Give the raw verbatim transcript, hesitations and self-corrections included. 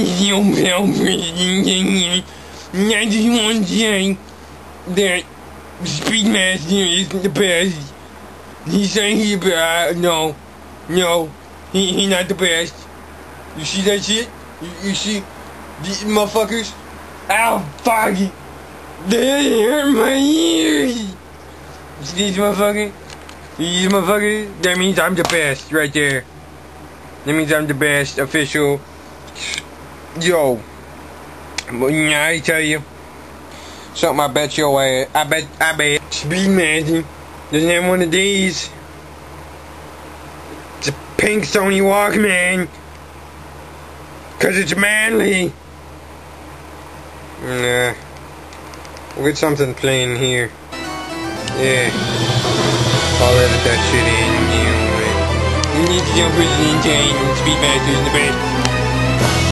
you help me. I just want to say that Speedmaster isn't the best. He's saying he's bad. No, no, he he not the best. You see that shit? You, you see these motherfuckers? Ow, foggy. They hurt my ears. You see these motherfuckers? These motherfuckers? That means I'm the best right there. That means I'm the best official. Yo. But yeah, I tell you. Something I bet your ass. I bet, I bet. Speedmaster doesn't have one of these. It's a pink Sony Walkman. Cause it's manly. Nah. We'll get something playing here. Yeah. I'll edit that shit in. You know, you need to jump in and change. Speedmaster is the best.